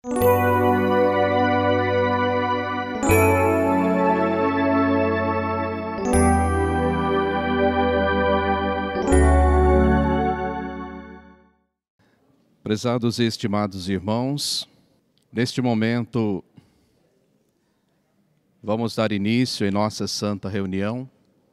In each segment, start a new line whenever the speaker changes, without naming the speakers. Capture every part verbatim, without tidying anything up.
Prezados e estimados irmãos, neste momento vamos dar início em nossa santa reunião.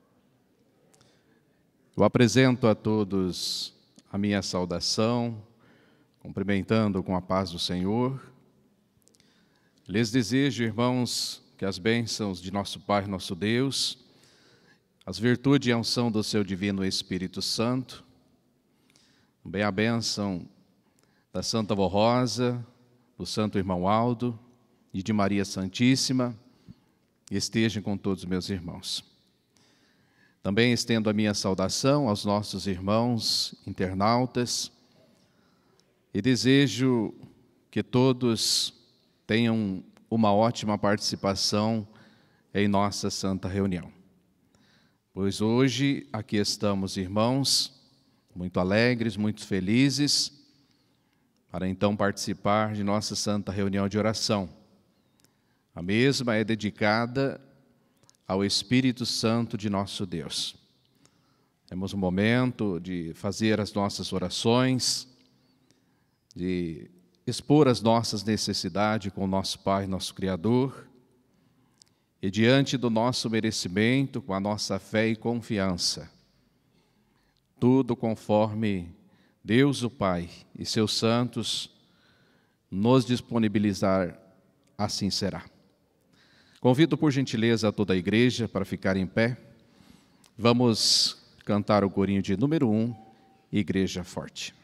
Eu apresento a todos a minha saudação, cumprimentando com a paz do Senhor. Lhes desejo, irmãos, que as bênçãos de nosso Pai, nosso Deus, as virtudes e a unção do seu Divino Espírito Santo, também a bênção da Santa Vó Rosa, do Santo Irmão Aldo e de Maria Santíssima, estejam com todos os meus irmãos. Também estendo a minha saudação aos nossos irmãos internautas e desejo que todos tenham uma ótima participação em nossa santa reunião. Pois hoje aqui estamos, irmãos, muito alegres, muito felizes, para então participar de nossa santa reunião de oração. A mesma é dedicada ao Espírito Santo de nosso Deus. Temos um momento de fazer as nossas orações, de expor as nossas necessidades com o nosso Pai, nosso Criador, e diante do nosso merecimento, com a nossa fé e confiança, tudo conforme Deus o Pai e seus santos nos disponibilizar, assim será. Convido por gentileza a toda a igreja para ficar em pé. Vamos cantar o corinho de número um, Igreja Forte.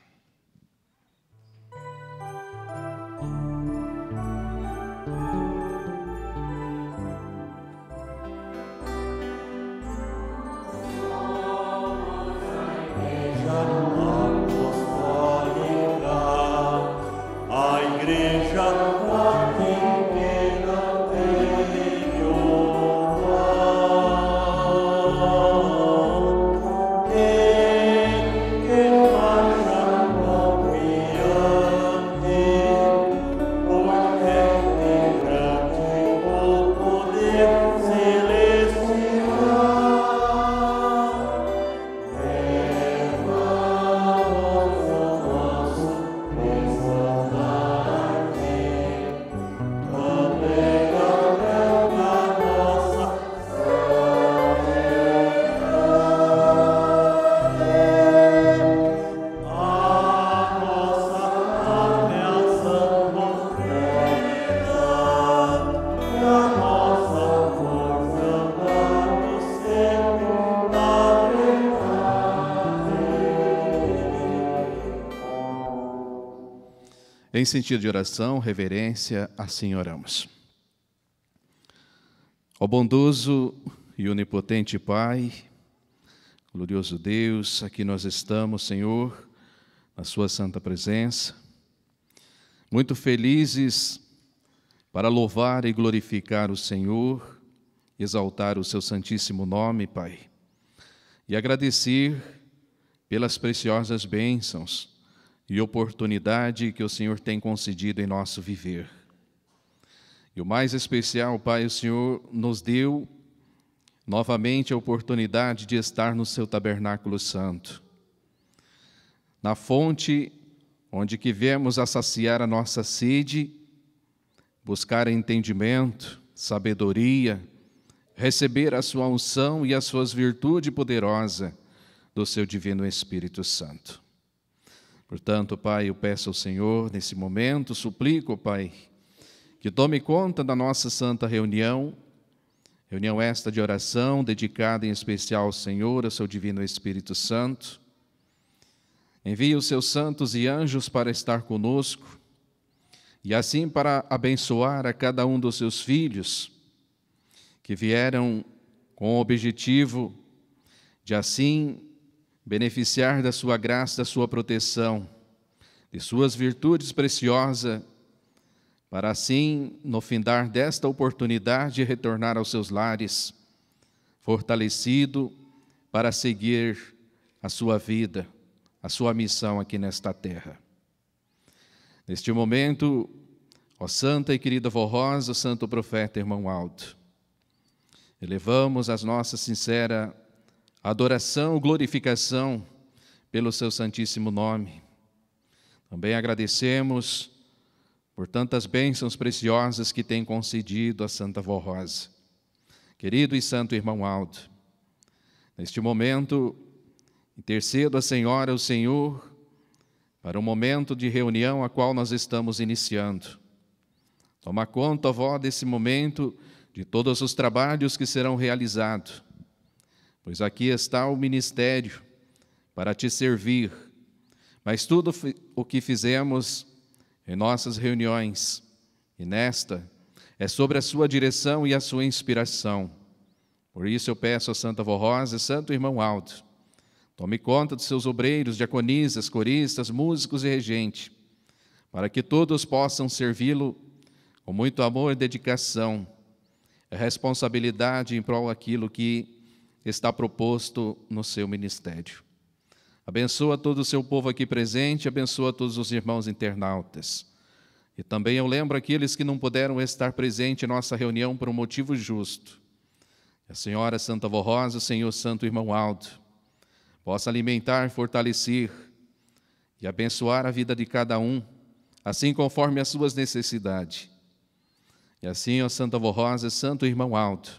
Em sentido de oração, reverência, assim oramos. Ó bondoso e onipotente Pai, glorioso Deus, aqui nós estamos, Senhor, na sua santa presença, muito felizes para louvar e glorificar o Senhor, exaltar o seu santíssimo nome, Pai, e agradecer pelas preciosas bênçãos e oportunidade que o Senhor tem concedido em nosso viver. E o mais especial, Pai, o Senhor nos deu novamente a oportunidade de estar no seu tabernáculo santo, na fonte onde que viemos a saciar a nossa sede, buscar entendimento, sabedoria, receber a sua unção e as suas virtudes poderosas do seu divino Espírito Santo. Portanto, Pai, eu peço ao Senhor, nesse momento, suplico, Pai, que tome conta da nossa santa reunião, reunião esta de oração, dedicada em especial ao Senhor, ao seu divino Espírito Santo. Envie os seus santos e anjos para estar conosco, e assim para abençoar a cada um dos seus filhos, que vieram com o objetivo de assim beneficiar da sua graça, da sua proteção, de suas virtudes preciosas, para assim, no findar desta oportunidade, retornar aos seus lares, fortalecido para seguir a sua vida, a sua missão aqui nesta terra. Neste momento, Ó santa e querida Vó Rosa, santo profeta irmão Aldo, elevamos a nossa sincera adoração e glorificação pelo seu santíssimo nome. Também agradecemos por tantas bênçãos preciosas que tem concedido a Santa Vó Rosa. Querido e santo irmão Aldo, neste momento, intercedo a Senhora, o Senhor, para um momento de reunião a qual nós estamos iniciando. Toma conta, vó, desse momento, de todos os trabalhos que serão realizados, pois aqui está o ministério para te servir, mas tudo o que fizemos em nossas reuniões, e nesta, é sobre a sua direção e a sua inspiração. Por isso eu peço a Santa Vó Rosa e Santo Irmão Aldo, tome conta dos seus obreiros, diaconisas, coristas, músicos e regentes, para que todos possam servi-lo com muito amor e dedicação, e responsabilidade em prol daquilo que está proposto no seu ministério. Abençoa todo o seu povo aqui presente, abençoa todos os irmãos internautas. E também eu lembro aqueles que não puderam estar presentes em nossa reunião por um motivo justo. A Senhora Santa Vó Rosa, o Senhor Santo Irmão Aldo, possa alimentar, fortalecer e abençoar a vida de cada um, assim conforme as suas necessidades. E assim, ó Santa Vó Rosa, Santo Irmão Aldo,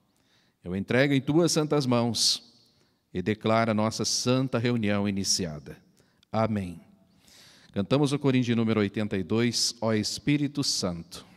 eu entrego em tuas santas mãos e declaro a nossa santa reunião iniciada. Amém. Cantamos o corim de número oitenta e dois, Ó Espírito Santo.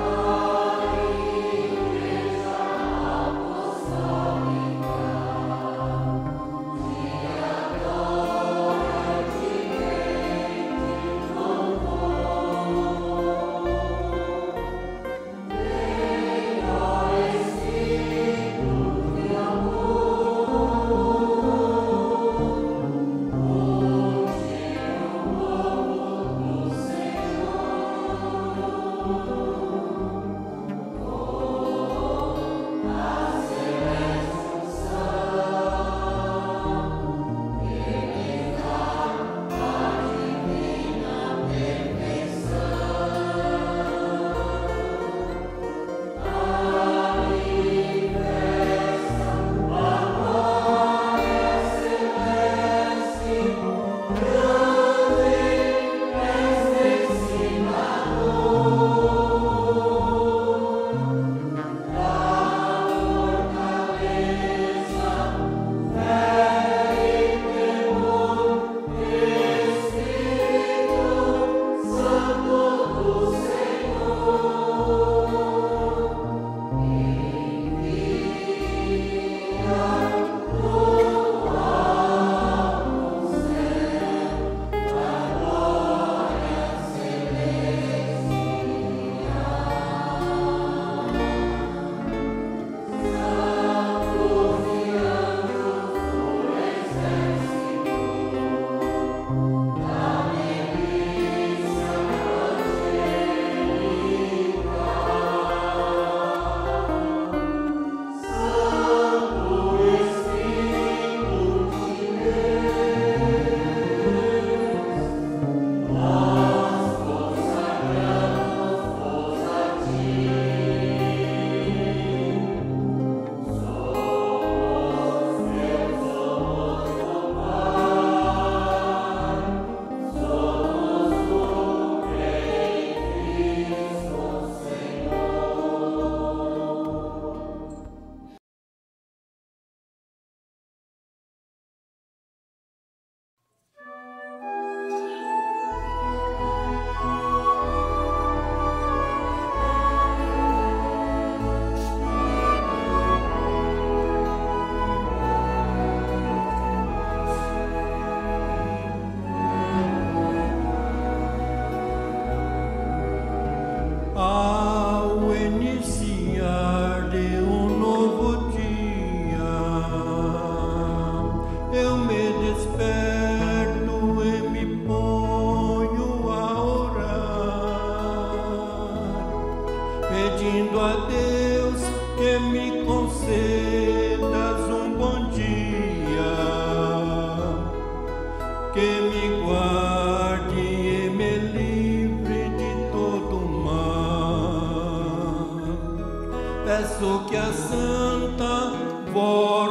Apostólica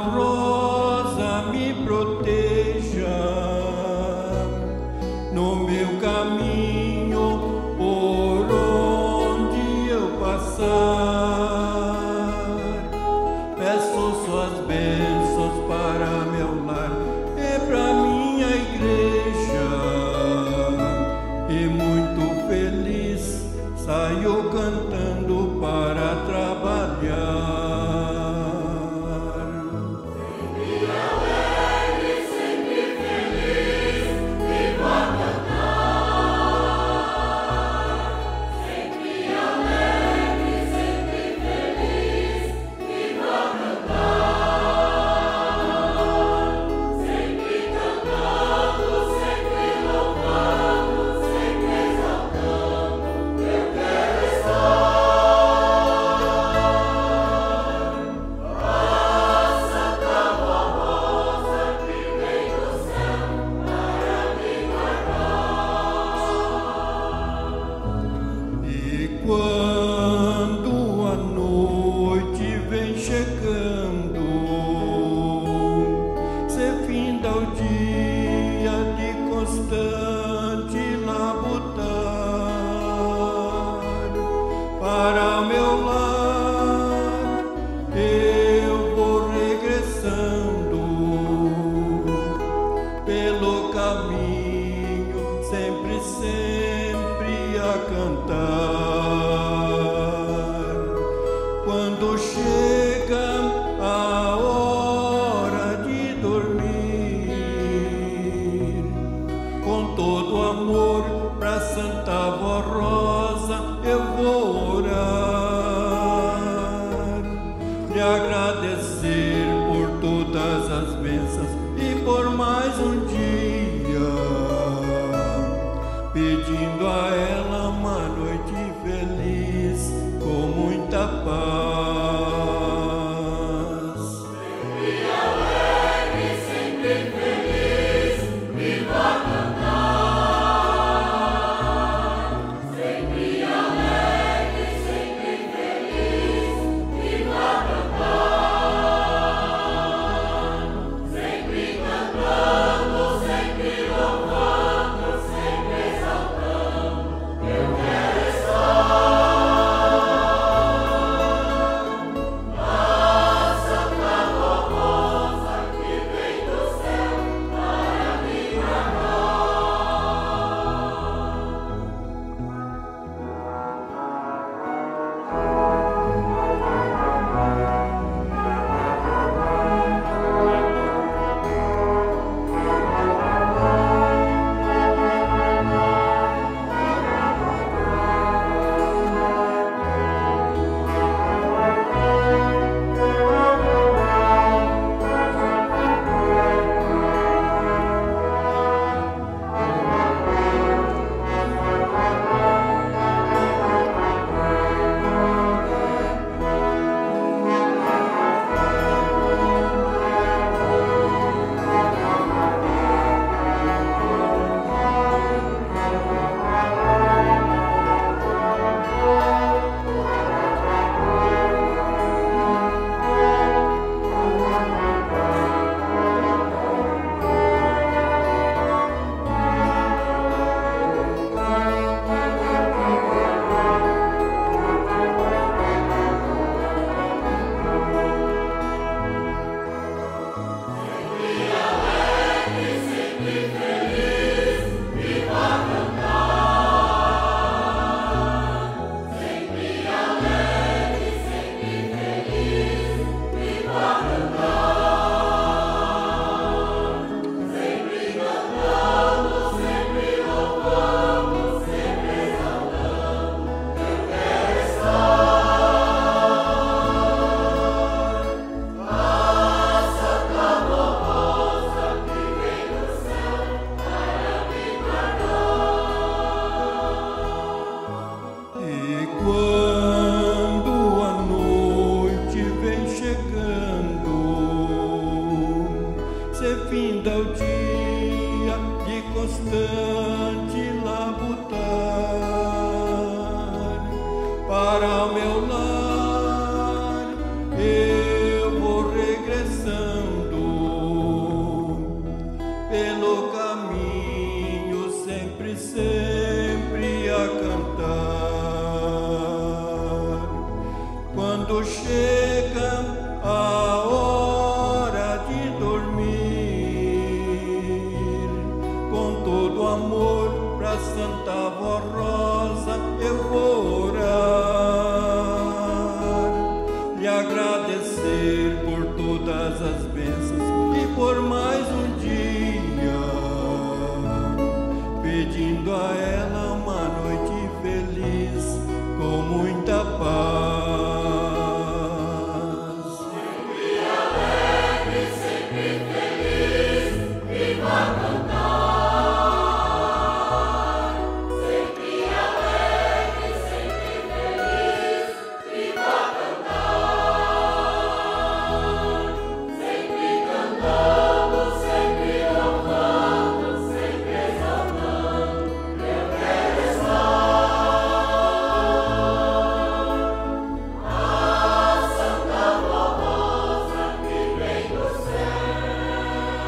rosa me proteja no meu caminho, por onde eu passar. Peço suas bênçãos para meu lar e para minha igreja, e muito feliz saio cantando para trabalhar. Quando a noite vem chegando, se finda o dia de constante labutar, para meu lar eu vou regressando pelo caminho, sempre, sempre a cantar. Quando chega a hora de dormir, com todo amor pra Santa Vó Rosa eu vou orar, lhe agradecer por todas as bênçãos e por mais um dia, pedindo a ela uma noite feliz com muita paz.
Sempre alegre, sempre feliz, viva a cantar. Sempre alegre, sempre feliz, viva a cantar. Sempre cantando, sempre louvando, sempre exaltando. Eu quero estar.
finda o dia de constante labutar. Para o meu lar eu vou regressando por mais um dia, pedindo a ela uma noite feliz com muita paz.
Sempre alegre, sempre feliz, viva a cantar. Sempre alegre, sempre feliz, viva a cantar. Sempre cantando, sempre louvando, sempre exaltando, eu quero estar. A Santa Formosa que vem do céu.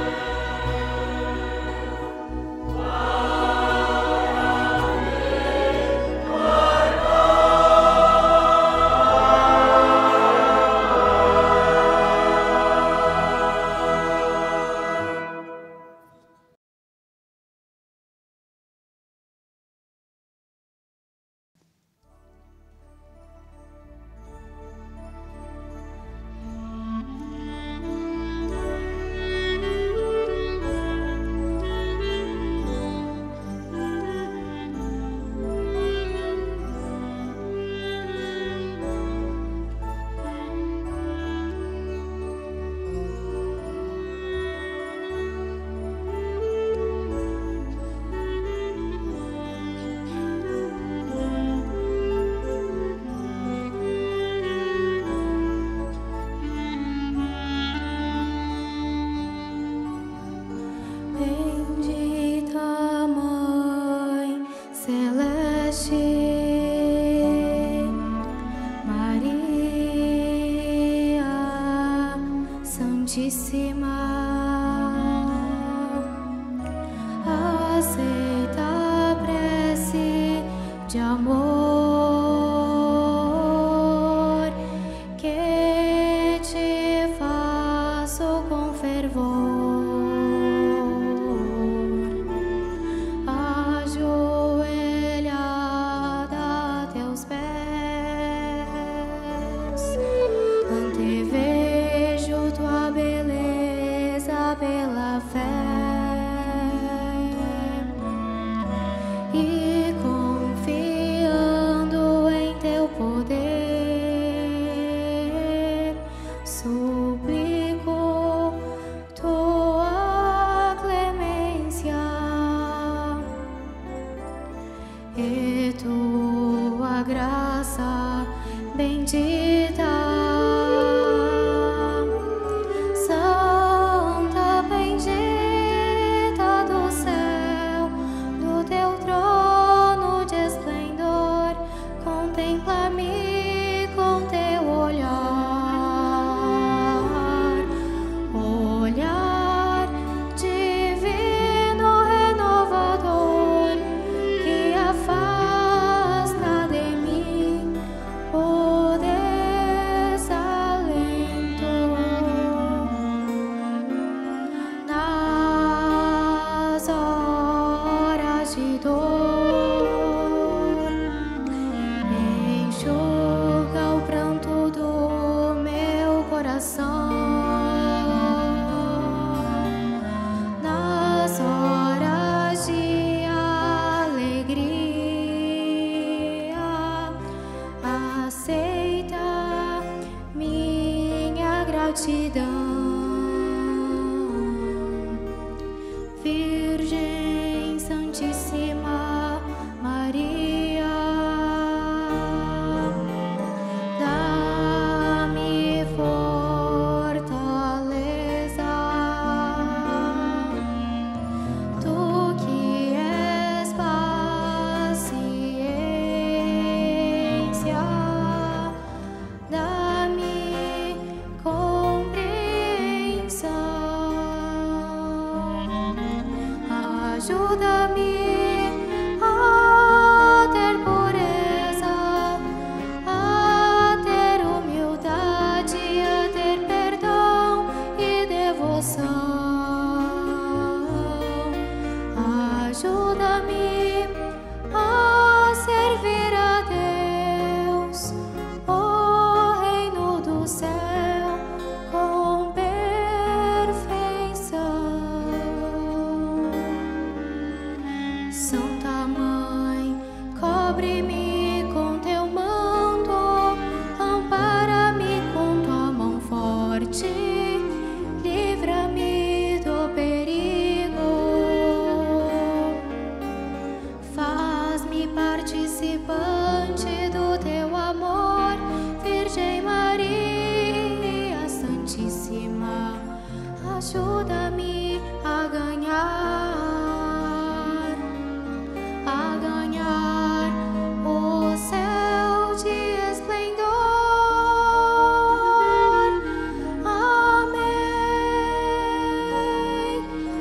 Bendita Mãe Celeste, Maria Santíssima, aceita a prece de amor que te faço com fervor. Ajoelhada a teus pés, antevejo tua beleza pela fé e confiando em teu poder, suplico tua clemência e tua graça bendita. Santa bendita do céu, do teu trono de esplendor, contempla-me com teu olhar, olhar divino renovador, que afasta de mim o desalento. Nas horas de dor, enxuga o pranto do meu coração. Nas horas de alegria, aceita minha gratidão. Virgem Santíssima Maria, dá-me fortaleza. Tu que és paciência, dá-me compreensão. Ajuda-me a ter pureza, a ter humildade, a ter perdão e devoção. Ajuda-me a servir a Deus, o reino do céu, com perfeição. Cobre-me com teu manto, ampara-me com tua mão forte, livra-me do perigo. Faz-me participante do teu amor, Virgem Maria Santíssima, ajuda-me a ganhar, a ganhar o céu de esplendor. Amém,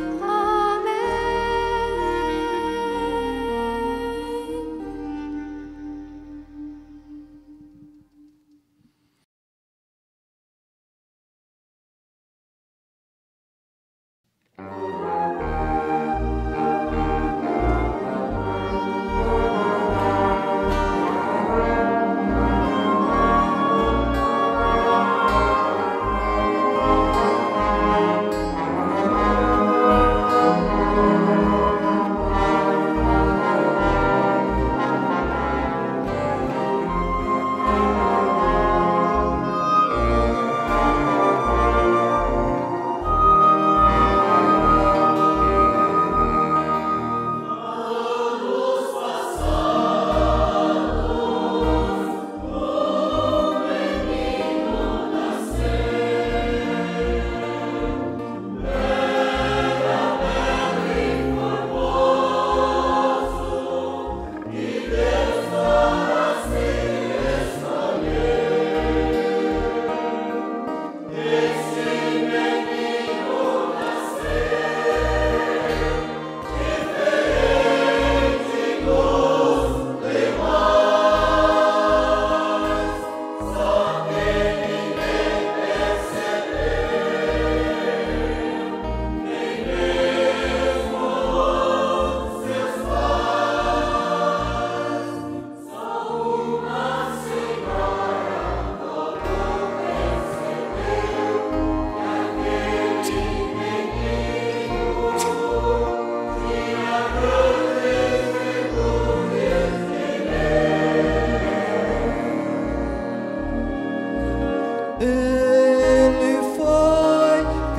Ele foi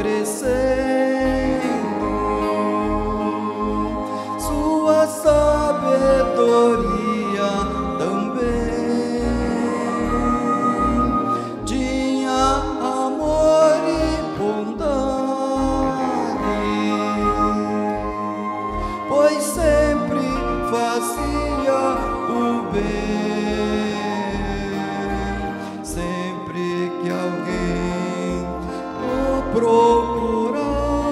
crescendo, sua sabedoria também tinha amor e bondade, pois sempre fazia o bem. Sempre que alguém o procurava,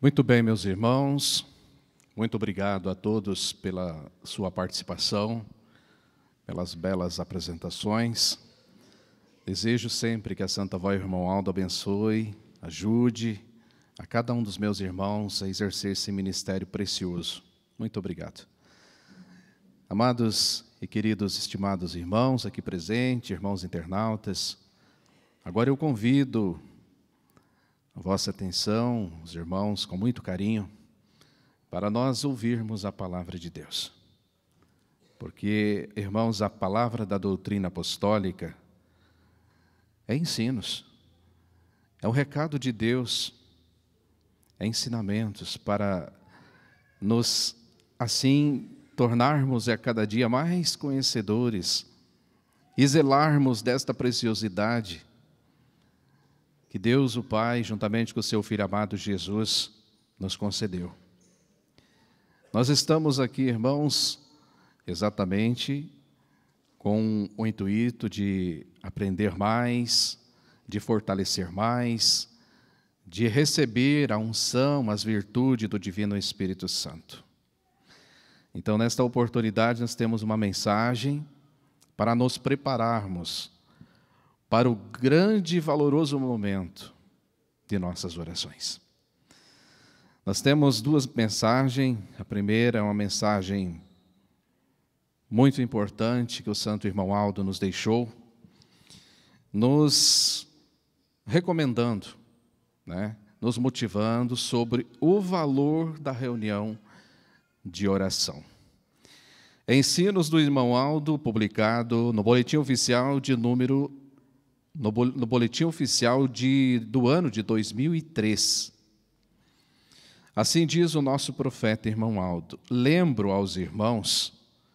Muito bem, meus irmãos, muito obrigado a todos pela sua participação, pelas belas apresentações. Desejo sempre que a Santa Avó e o irmão Aldo abençoe, ajude a cada um dos meus irmãos a exercer esse ministério precioso. Muito obrigado. Amados e queridos, estimados irmãos aqui presentes, irmãos internautas, agora eu convido a vossa atenção, os irmãos, com muito carinho, para nós ouvirmos a palavra de Deus. Porque, irmãos, a palavra da doutrina apostólica é ensinos, é o recado de Deus, é ensinamentos para nos, assim, tornarmos a cada dia mais conhecedores e zelarmos desta preciosidade que Deus, o Pai, juntamente com o seu Filho amado Jesus, nos concedeu. Nós estamos aqui, irmãos, exatamente com o intuito de aprender mais, de fortalecer mais, de receber a unção, as virtudes do Divino Espírito Santo. Então, nesta oportunidade, nós temos uma mensagem para nos prepararmos para o grande e valoroso momento de nossas orações. Nós temos duas mensagens. A primeira é uma mensagem muito importante que o Santo Irmão Aldo nos deixou, nos recomendando, né, nos motivando sobre o valor da reunião de oração. Ensinos do Irmão Aldo, publicado no Boletim Oficial de número no, no Boletim Oficial de, do ano de dois mil e três. Assim diz o nosso profeta Irmão Aldo: lembro aos irmãos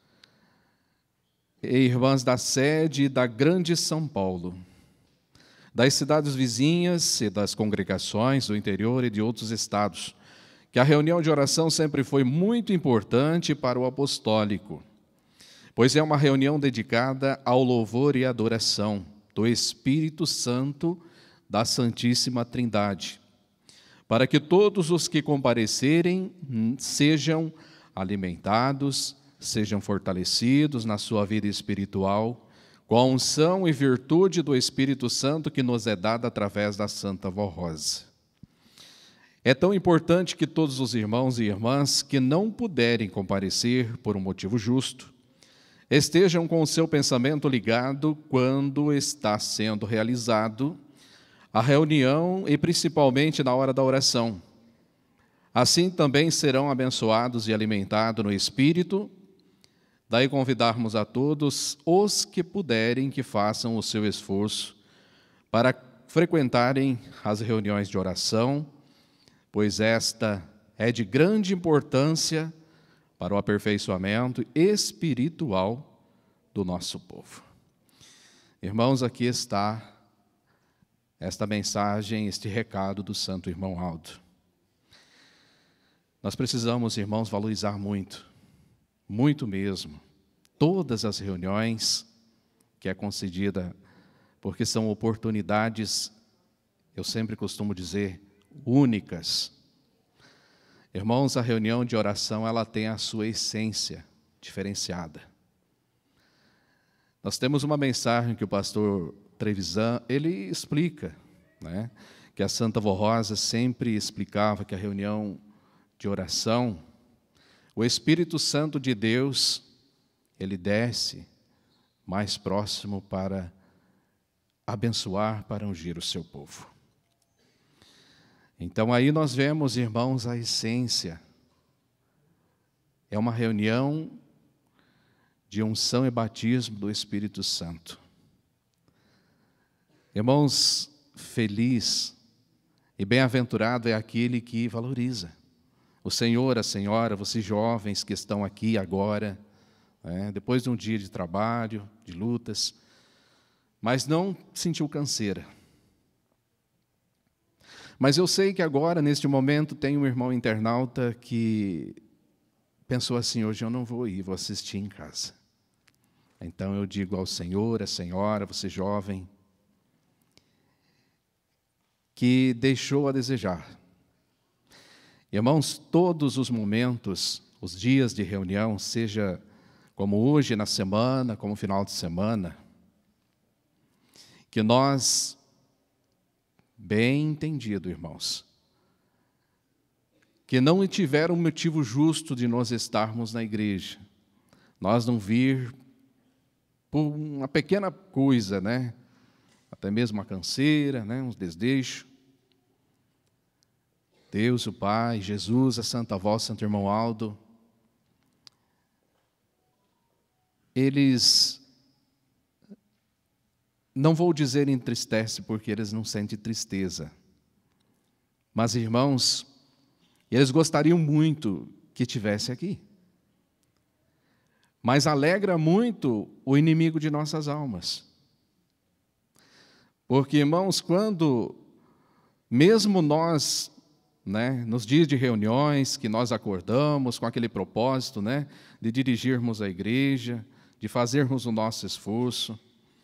e irmãs da sede da Grande São Paulo, das cidades vizinhas e das congregações do interior e de outros estados, que a reunião de oração sempre foi muito importante para o apostólico, pois é uma reunião dedicada ao louvor e adoração do Espírito Santo da Santíssima Trindade, para que todos os que comparecerem sejam alimentados, sejam fortalecidos na sua vida espiritual, com a unção e virtude do Espírito Santo que nos é dada através da Santa Avó Rosa. É tão importante que todos os irmãos e irmãs que não puderem comparecer por um motivo justo, estejam com o seu pensamento ligado quando está sendo realizado a reunião e principalmente na hora da oração. Assim também serão abençoados e alimentados no Espírito. Daí convidarmos a todos os que puderem que façam o seu esforço para frequentarem as reuniões de oração, pois esta é de grande importância para o aperfeiçoamento espiritual do nosso povo. Irmãos, aqui está esta mensagem, este recado do Santo Irmão Aldo. Nós precisamos, irmãos, valorizar muito, muito mesmo, todas as reuniões que é concedida, porque são oportunidades, eu sempre costumo dizer, únicas. Irmãos, a reunião de oração, ela tem a sua essência diferenciada. Nós temos uma mensagem que o pastor Trevisan, ele explica, né, que a Santa Avó Rosa sempre explicava que a reunião de oração, o Espírito Santo de Deus, ele desce mais próximo para abençoar, para ungir o seu povo. Então, aí nós vemos, irmãos, a essência. É uma reunião de unção e batismo do Espírito Santo. Irmãos, feliz e bem-aventurado é aquele que valoriza. O Senhor, a Senhora, vocês jovens que estão aqui agora, né, depois de um dia de trabalho, de lutas, mas não sentiu canseira. Mas eu sei que agora, neste momento, tem um irmão internauta que pensou assim: hoje eu não vou ir, vou assistir em casa. Então eu digo ao Senhor, à Senhora, você jovem, que deixou a desejar. Irmãos, todos os momentos, os dias de reunião, seja como hoje na semana, como final de semana, que nós, bem entendido, irmãos, que não tiveram motivo justo de nós estarmos na igreja, nós não vir por uma pequena coisa, né? Até mesmo uma canseira, né? Uns desdeixos. Deus, o Pai, Jesus, a Santa Voz, Santo Irmão Aldo, eles, não vou dizer entristece, porque eles não sentem tristeza, mas, irmãos, eles gostariam muito que tivesse aqui, mas alegra muito o inimigo de nossas almas, porque, irmãos, quando, mesmo nós, né, nos dias de reuniões que nós acordamos com aquele propósito, né, de dirigirmos a igreja, de fazermos o nosso esforço,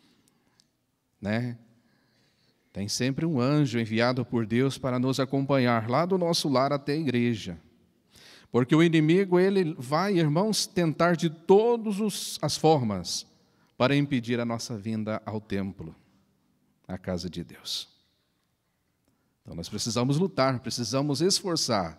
né, tem sempre um anjo enviado por Deus para nos acompanhar lá do nosso lar até a igreja, porque o inimigo, ele vai, irmãos, tentar de todas as formas para impedir a nossa vinda ao templo, à casa de Deus. Então, nós precisamos lutar, precisamos esforçar.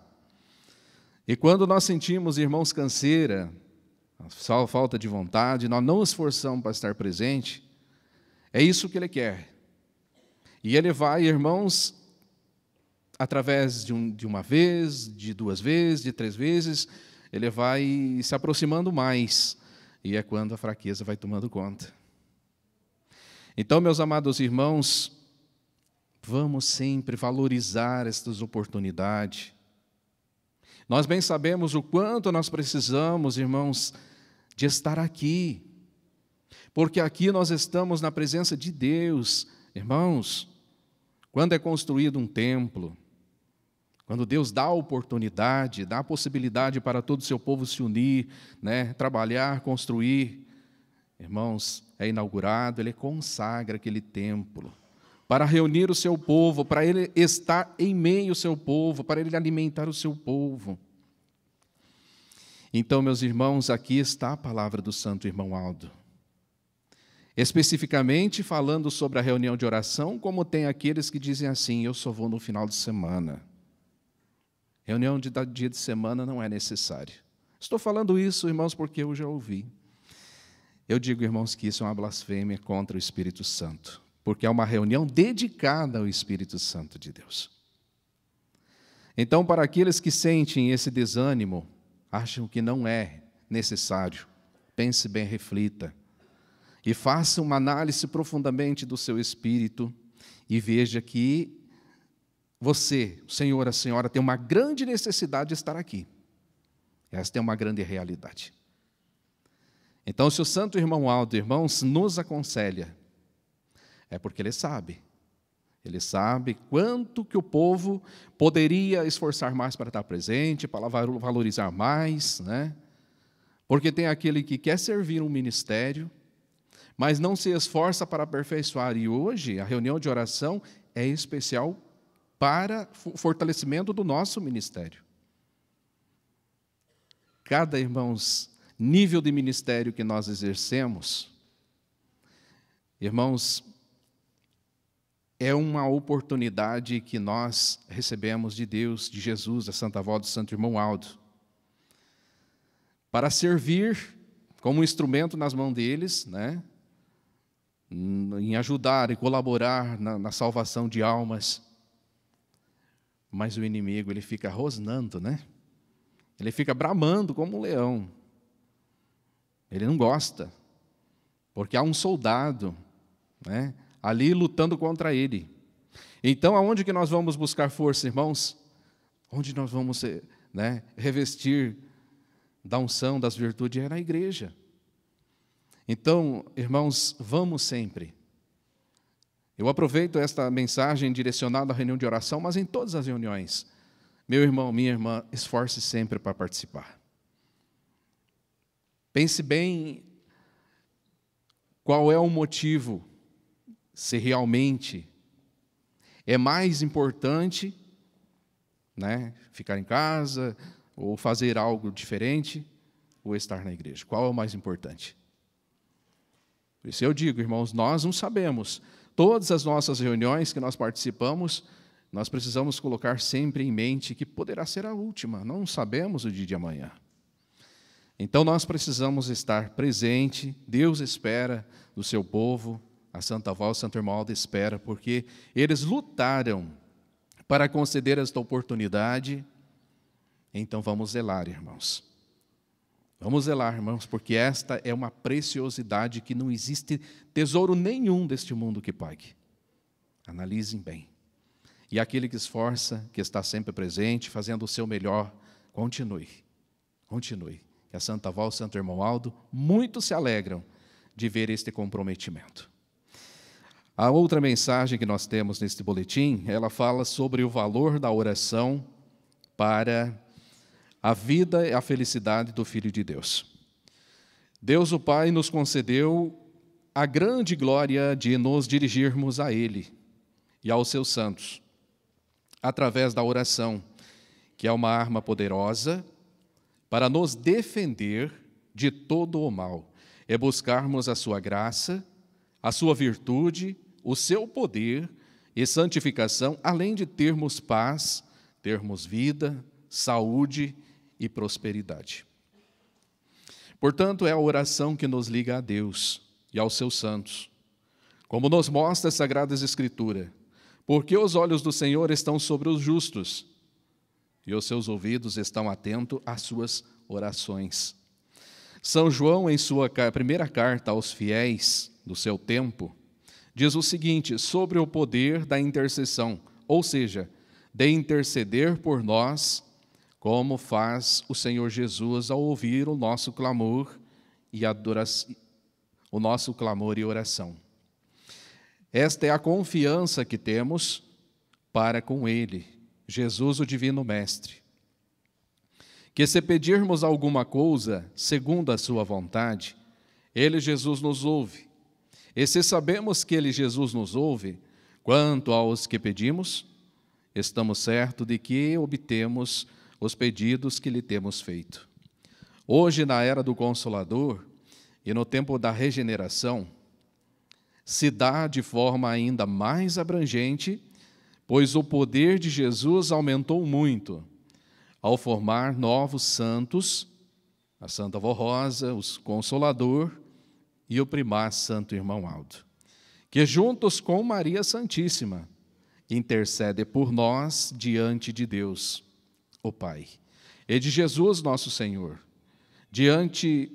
E quando nós sentimos, irmãos, canseira, só falta de vontade, nós não esforçamos para estar presente, é isso que Ele quer. E Ele vai, irmãos, através de, um, de uma vez, de duas vezes, de três vezes, Ele vai se aproximando mais. E é quando a fraqueza vai tomando conta. Então, meus amados irmãos, vamos sempre valorizar estas oportunidades. Nós bem sabemos o quanto nós precisamos, irmãos, de estar aqui. Porque aqui nós estamos na presença de Deus. Irmãos, quando é construído um templo, quando Deus dá a oportunidade, dá a possibilidade para todo o seu povo se unir, né, trabalhar, construir, irmãos, é inaugurado, Ele consagra aquele templo para reunir o seu povo, para Ele estar em meio ao seu povo, para Ele alimentar o seu povo. Então, meus irmãos, aqui está a palavra do Santo Irmão Aldo. Especificamente falando sobre a reunião de oração, como tem aqueles que dizem assim, eu só vou no final de semana. Reunião de dia de semana não é necessária. Estou falando isso, irmãos, porque eu já ouvi. Eu digo, irmãos, que isso é uma blasfêmia contra o Espírito Santo, porque é uma reunião dedicada ao Espírito Santo de Deus. Então, para aqueles que sentem esse desânimo, acham que não é necessário, pense bem, reflita, e faça uma análise profundamente do seu espírito, e veja que você, o Senhor, a Senhora, tem uma grande necessidade de estar aqui. Esta é uma grande realidade. Então, se o Santo Irmão Aldo, irmãos, nos aconselha, é porque ele sabe. Ele sabe quanto que o povo poderia esforçar mais para estar presente, para valorizar mais, né? Porque tem aquele que quer servir um ministério, mas não se esforça para aperfeiçoar. E hoje, a reunião de oração é especial para o fortalecimento do nosso ministério. Cada, irmãos, nível de ministério que nós exercemos, irmãos, é uma oportunidade que nós recebemos de Deus, de Jesus, da Santa Voz do Santo Irmão Aldo, para servir como um instrumento nas mãos deles, né, em ajudar e colaborar na, na salvação de almas. Mas o inimigo, ele fica rosnando, né? Ele fica bramando como um leão. Ele não gosta, porque há um soldado, né, ali lutando contra ele. Então, aonde que nós vamos buscar força, irmãos? Onde nós vamos, né, revestir da unção, das virtudes? É na igreja. Então, irmãos, vamos sempre. Eu aproveito esta mensagem direcionada à reunião de oração, mas em todas as reuniões, meu irmão, minha irmã, esforce sempre para participar. Pense bem qual é o motivo, se realmente é mais importante né? Ficar em casa, ou fazer algo diferente, ou estar na igreja? Qual é o mais importante? Por isso eu digo, irmãos, nós não sabemos. Todas as nossas reuniões que nós participamos, nós precisamos colocar sempre em mente que poderá ser a última. Não sabemos o dia de amanhã. Então nós precisamos estar presente. Deus espera do seu povo, a Santa Voz, Santo Irmão espera, porque eles lutaram para conceder esta oportunidade. Então vamos zelar, irmãos. Vamos zelar, irmãos, porque esta é uma preciosidade que não existe tesouro nenhum deste mundo que pague. Analisem bem. E aquele que esforça, que está sempre presente, fazendo o seu melhor, continue. Continue. E a Santa Voz, Santo Irmão Aldo, muitos se alegram de ver este comprometimento. A outra mensagem que nós temos neste boletim, ela fala sobre o valor da oração para a vida e a felicidade do Filho de Deus. Deus o Pai nos concedeu a grande glória de nos dirigirmos a Ele e aos seus santos, através da oração, que é uma arma poderosa para nos defender de todo o mal. É buscarmos a sua graça, a sua virtude, o seu poder e santificação, além de termos paz, termos vida, saúde e prosperidade. Portanto, é a oração que nos liga a Deus e aos seus santos. Como nos mostra as Sagradas Escrituras, porque os olhos do Senhor estão sobre os justos e os seus ouvidos estão atentos às suas orações. São João, em sua primeira carta aos fiéis do seu tempo, diz o seguinte, sobre o poder da intercessão, ou seja, de interceder por nós, como faz o Senhor Jesus ao ouvir o nosso clamor e adoração, o nosso clamor e oração. Esta é a confiança que temos para com Ele, Jesus, o Divino Mestre. Que se pedirmos alguma coisa segundo a sua vontade, Ele, Jesus, nos ouve. E se sabemos que Ele, Jesus, nos ouve, quanto aos que pedimos, estamos certos de que obtemos os pedidos que lhe temos feito. Hoje, na era do Consolador e no tempo da regeneração, se dá de forma ainda mais abrangente, pois o poder de Jesus aumentou muito ao formar novos santos, a Santa Vó Rosa, o Consolador e o Primaz Santo Irmão Aldo, que juntos com Maria Santíssima intercede por nós diante de Deus, o Pai, e de Jesus nosso Senhor, diante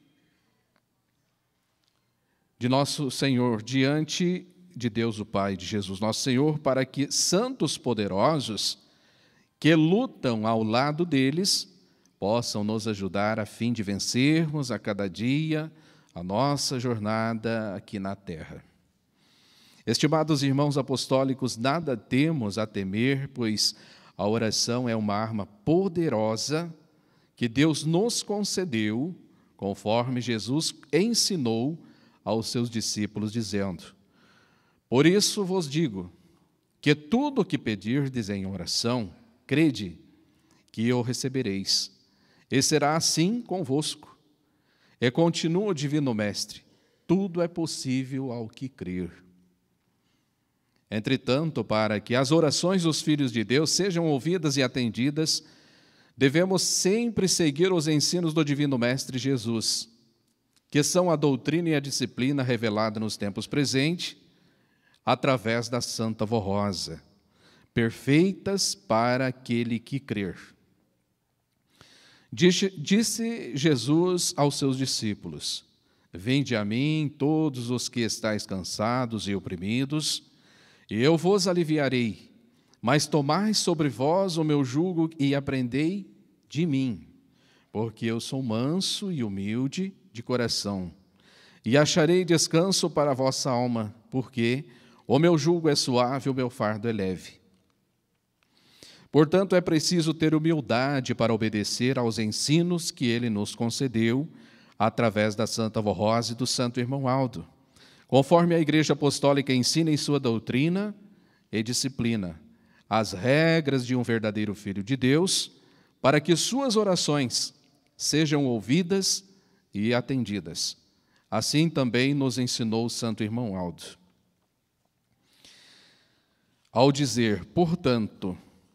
de nosso Senhor, diante de Deus o Pai, de Jesus nosso Senhor, para que santos poderosos que lutam ao lado deles possam nos ajudar a fim de vencermos a cada dia a nossa jornada aqui na terra. Estimados irmãos apostólicos, nada temos a temer, pois a oração é uma arma poderosa que Deus nos concedeu, conforme Jesus ensinou aos seus discípulos, dizendo: por isso vos digo, que tudo o que pedirdes em oração, crede que o recebereis, e será assim convosco. E continua o Divino Mestre, tudo é possível ao que crer. Entretanto, para que as orações dos filhos de Deus sejam ouvidas e atendidas, devemos sempre seguir os ensinos do Divino Mestre Jesus, que são a doutrina e a disciplina revelada nos tempos presentes, através da Santa Vó Rosa, perfeitas para aquele que crer. Disse, disse Jesus aos seus discípulos: vinde a mim todos os que estáis cansados e oprimidos, e eu vos aliviarei, mas tomai sobre vós o meu jugo e aprendei de mim, porque eu sou manso e humilde de coração, e acharei descanso para a vossa alma, porque o meu jugo é suave, o meu fardo é leve. Portanto, é preciso ter humildade para obedecer aos ensinos que Ele nos concedeu, através da Santa Vó Rosa e do Santo Irmão Aldo, conforme a Igreja Apostólica ensina em sua doutrina e disciplina, as regras de um verdadeiro filho de Deus, para que suas orações sejam ouvidas e atendidas. Assim também nos ensinou o santo irmão Aldo. Ao dizer, portanto,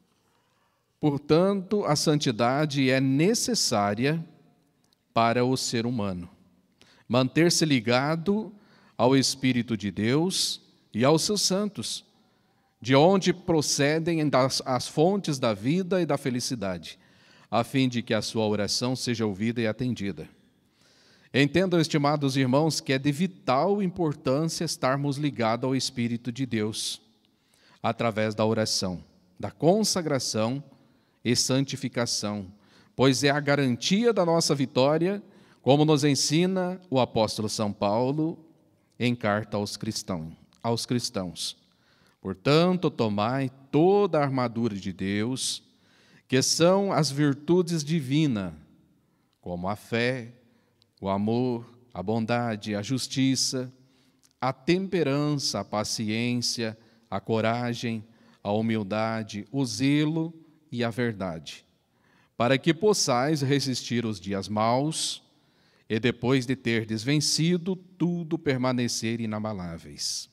portanto, a santidade é necessária para o ser humano. Manter-se ligado ao Espírito de Deus e aos seus santos, de onde procedem as, as fontes da vida e da felicidade, a fim de que a sua oração seja ouvida e atendida. Entendam, estimados irmãos, que é de vital importância estarmos ligados ao Espírito de Deus, através da oração, da consagração e santificação, pois é a garantia da nossa vitória, como nos ensina o apóstolo São Paulo em carta aos cristãos. Aos cristãos. Portanto, tomai toda a armadura de Deus, que são as virtudes divinas, como a fé, o amor, a bondade, a justiça, a temperança, a paciência, a coragem, a humildade, o zelo e a verdade, para que possais resistir os dias maus e, depois de terdes vencido, tudo permanecer inabaláveis.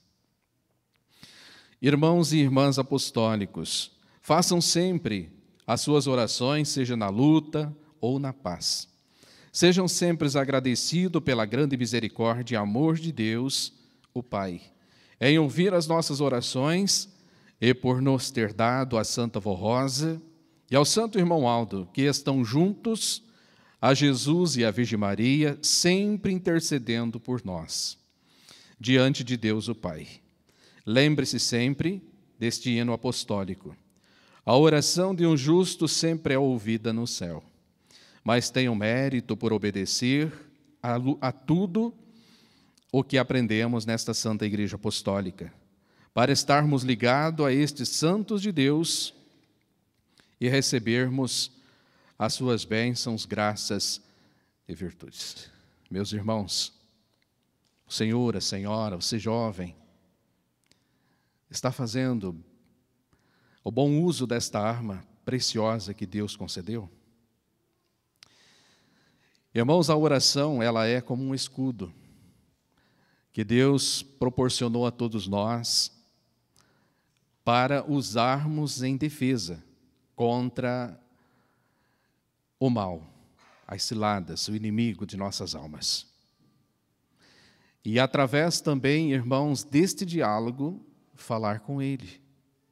Irmãos e irmãs apostólicos, façam sempre as suas orações, seja na luta ou na paz. Sejam sempre agradecidos pela grande misericórdia e amor de Deus, o Pai, em ouvir as nossas orações e por nos ter dado a Santa Vó Rosa e ao Santo Irmão Aldo, que estão juntos a Jesus e a Virgem Maria, sempre intercedendo por nós, diante de Deus o Pai. Lembre-se sempre deste hino apostólico. A oração de um justo sempre é ouvida no céu, mas tem o mérito por obedecer a, a tudo o que aprendemos nesta Santa Igreja Apostólica, para estarmos ligados a estes santos de Deus e recebermos as suas bênçãos, graças e virtudes. Meus irmãos, o Senhor, a Senhora, você jovem, está fazendo o bom uso desta arma preciosa que Deus concedeu? Irmãos, a oração, ela é como um escudo que Deus proporcionou a todos nós para usarmos em defesa contra o mal, as ciladas, o inimigo de nossas almas. E através também, irmãos, deste diálogo, falar com Ele.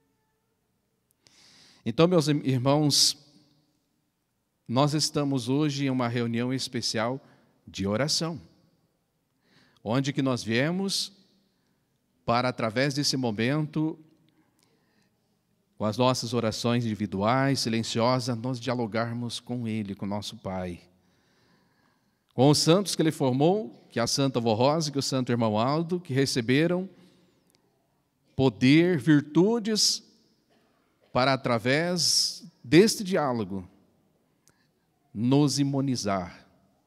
Então, meus irmãos, nós estamos hoje em uma reunião especial de oração, onde que nós viemos para, através desse momento, com as nossas orações individuais, silenciosas, nós dialogarmos com Ele, com nosso Pai. Com os santos que Ele formou, que é a Santa Vó Rosa, que é o Santo Irmão Aldo, que receberam poder, virtudes, para, através deste diálogo, nos imunizar.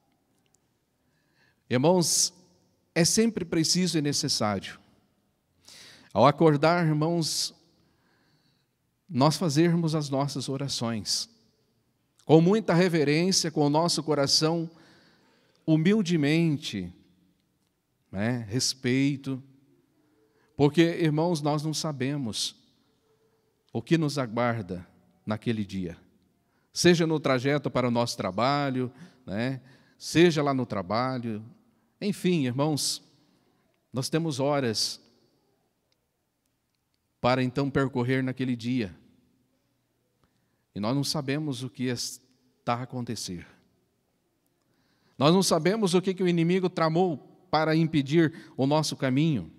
Irmãos, é sempre preciso e necessário, ao acordar, irmãos, nós fazermos as nossas orações, com muita reverência, com o nosso coração humildemente, né, respeito, porque, irmãos, nós não sabemos o que nos aguarda naquele dia, seja no trajeto para o nosso trabalho, né, seja lá no trabalho, enfim, irmãos, nós temos horas para então percorrer naquele dia, e nós não sabemos o que está a acontecer. Nós não sabemos o que, que o inimigo tramou para impedir o nosso caminho.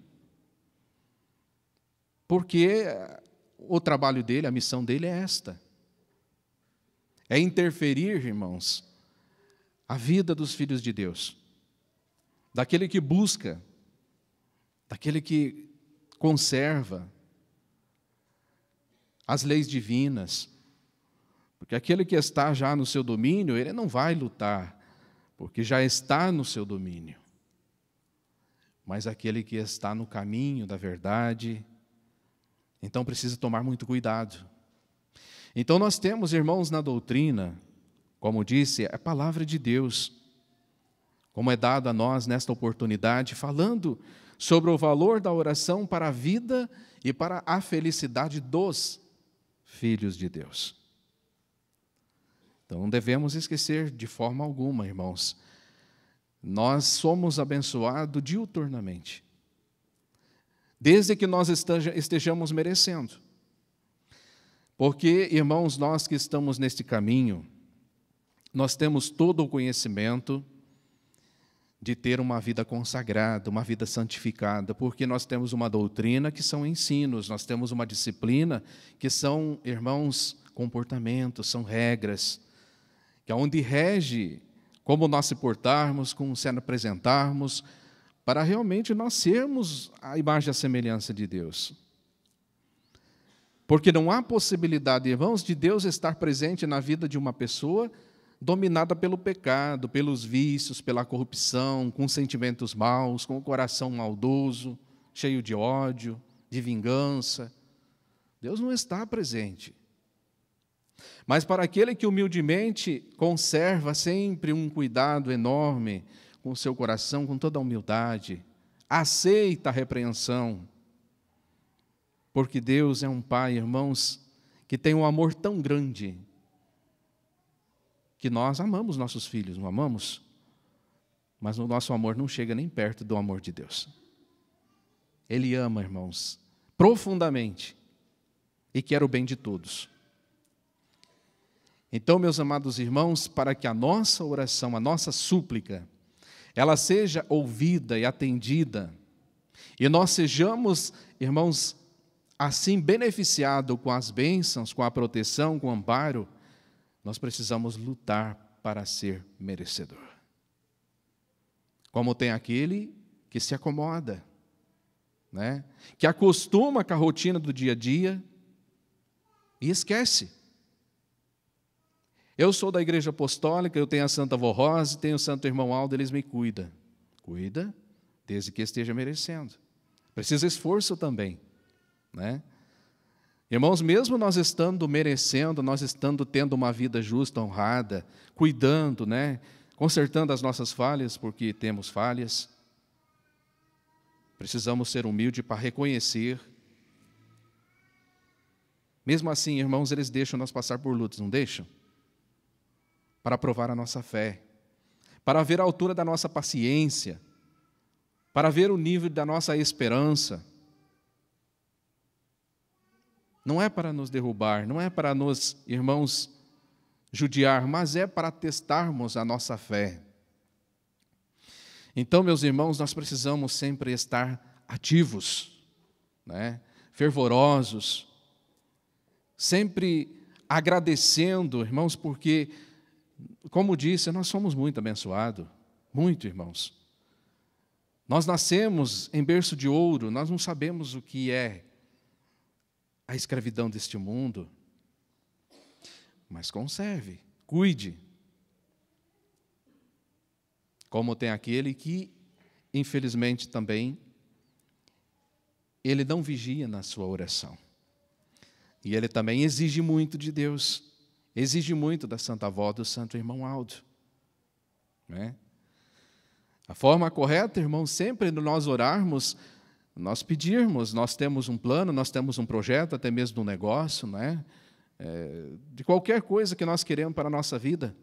Porque o trabalho dele, a missão dele é esta. É interferir, irmãos, a vida dos filhos de Deus. Daquele que busca, daquele que conserva as leis divinas. Porque aquele que está já no seu domínio, ele não vai lutar, porque já está no seu domínio. Mas aquele que está no caminho da verdade, então precisa tomar muito cuidado. Então nós temos, irmãos, na doutrina, como disse, a palavra de Deus, como é dado a nós nesta oportunidade, falando sobre o valor da oração para a vida e para a felicidade dos filhos de Deus. Então não devemos esquecer de forma alguma, irmãos, nós somos abençoados diuturnamente, desde que nós estejamos merecendo. Porque, irmãos, nós que estamos neste caminho, nós temos todo o conhecimento de ter uma vida consagrada, uma vida santificada, porque nós temos uma doutrina que são ensinos, nós temos uma disciplina que são, irmãos, comportamentos, são regras, que é onde rege como nós se portarmos, como se apresentarmos, para realmente nós sermos a imagem e a semelhança de Deus. Porque não há possibilidade, irmãos, de Deus estar presente na vida de uma pessoa dominada pelo pecado, pelos vícios, pela corrupção, com sentimentos maus, com o coração maldoso, cheio de ódio, de vingança. Deus não está presente. Mas para aquele que humildemente conserva sempre um cuidado enorme com o seu coração, com toda a humildade, aceita a repreensão, porque Deus é um Pai, irmãos, que tem um amor tão grande, que nós amamos nossos filhos, não amamos? Mas o nosso amor não chega nem perto do amor de Deus. Ele ama, irmãos, profundamente, e quer o bem de todos. Então, meus amados irmãos, para que a nossa oração, a nossa súplica, ela seja ouvida e atendida, e nós sejamos, irmãos, assim beneficiados com as bênçãos, com a proteção, com o amparo, nós precisamos lutar para ser merecedor. Como tem aquele que se acomoda, né? Que acostuma com a rotina do dia a dia e esquece. Eu sou da igreja apostólica, eu tenho a Santa Vó Rosa, tenho o Santo Irmão Aldo, eles me cuidam. Cuida, desde que esteja merecendo. Precisa esforço também, né? Irmãos, mesmo nós estando merecendo, nós estando tendo uma vida justa, honrada, cuidando, né? Consertando as nossas falhas, porque temos falhas, precisamos ser humildes para reconhecer. Mesmo assim, irmãos, eles deixam nós passar por lutas, não deixam? Para provar a nossa fé, para ver a altura da nossa paciência, para ver o nível da nossa esperança. Não é para nos derrubar, não é para nos, irmãos, judiar, mas é para testarmos a nossa fé. Então, meus irmãos, nós precisamos sempre estar ativos, né? Fervorosos, sempre agradecendo, irmãos, porque, como disse, nós somos muito abençoados, muito, irmãos. Nós nascemos em berço de ouro, nós não sabemos o que é a escravidão deste mundo, mas conserve, cuide. Como tem aquele que, infelizmente também, ele não vigia na sua oração. E ele também exige muito de Deus, exige muito da Santa Avó, do Santo Irmão Aldo, né? A forma correta, irmão, sempre de nós orarmos, nós pedirmos, nós temos um plano, nós temos um projeto, até mesmo de um negócio, né? É, de qualquer coisa que nós queremos para a nossa vida.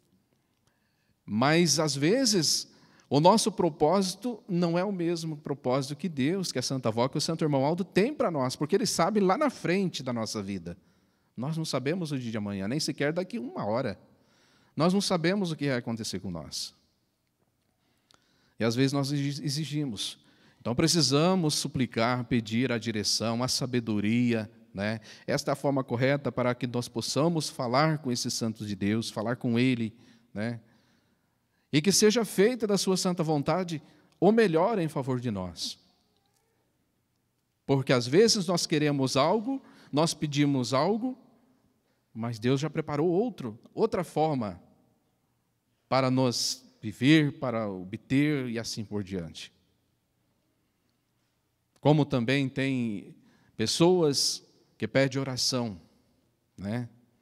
Mas, às vezes, o nosso propósito não é o mesmo propósito que Deus, que a Santa Avó, que o Santo Irmão Aldo tem para nós, porque Ele sabe lá na frente da nossa vida. Nós não sabemos o dia de amanhã, nem sequer daqui uma hora. Nós não sabemos o que vai acontecer com nós. E, às vezes, nós exigimos. Então, precisamos suplicar, pedir a direção, a sabedoria, né? Esta é a forma correta para que nós possamos falar com esses santos de Deus, falar com Ele, né? E que seja feita da sua santa vontade o melhor em favor de nós. Porque, às vezes, nós queremos algo, nós pedimos algo, mas Deus já preparou outro, outra forma para nos viver, para obter e assim por diante. Como também tem pessoas que pedem oração, né?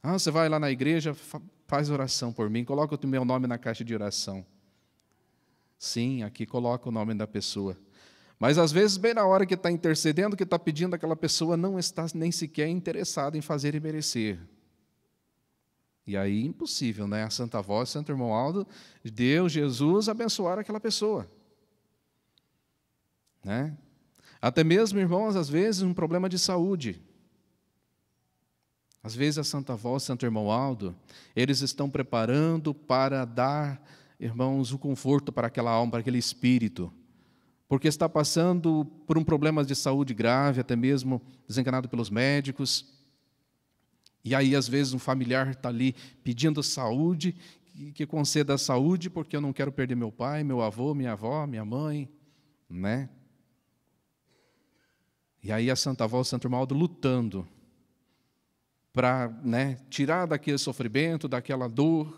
Ah, você vai lá na igreja, faz oração por mim, coloca o meu nome na caixa de oração. Sim, aqui coloca o nome da pessoa. Mas às vezes, bem na hora que está intercedendo, que está pedindo, aquela pessoa não está nem sequer interessada em fazer e merecer. E aí, impossível, né? A Santa Voz, Santo Irmão Aldo, Deus, Jesus, abençoar aquela pessoa. Né? Até mesmo, irmãos, às vezes, um problema de saúde. Às vezes, a Santa Voz, Santo Irmão Aldo, eles estão preparando para dar, irmãos, o conforto para aquela alma, para aquele espírito, porque está passando por um problema de saúde grave, até mesmo desenganado pelos médicos. E aí, às vezes, um familiar está ali pedindo saúde, que conceda a saúde, porque eu não quero perder meu pai, meu avô, minha avó, minha mãe, né? E aí a Santa Voz, Santo Irmão Aldo, lutando para, né, tirar daquele sofrimento, daquela dor.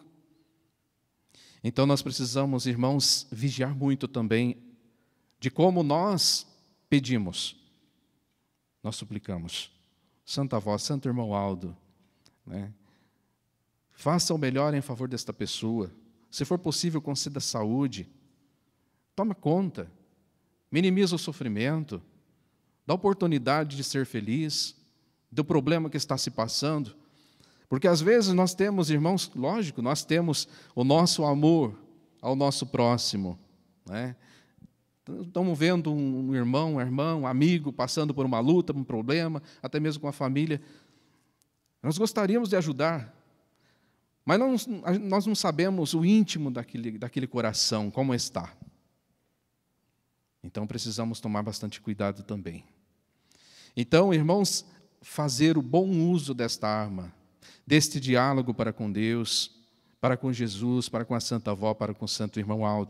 Então, nós precisamos, irmãos, vigiar muito também de como nós pedimos, nós suplicamos. Santa Voz, Santo Irmão Aldo, né? Faça o melhor em favor desta pessoa. Se for possível, conceda saúde. Toma conta. Minimiza o sofrimento. Dá oportunidade de ser feliz do problema que está se passando. Porque às vezes nós temos, irmãos, lógico, nós temos o nosso amor ao nosso próximo, né? Estamos vendo um irmão, uma irmã, um amigo passando por uma luta, um problema, até mesmo com a família. Nós gostaríamos de ajudar, mas não, nós não sabemos o íntimo daquele, daquele coração, como está. Então, precisamos tomar bastante cuidado também. Então, irmãos, fazer o bom uso desta arma, deste diálogo para com Deus, para com Jesus, para com a Santa Avó, para com o Santo Irmão Aldo.